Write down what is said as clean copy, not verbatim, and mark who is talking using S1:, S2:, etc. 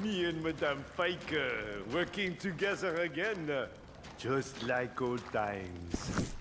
S1: Me and Madame Faker working together again. Just like old times.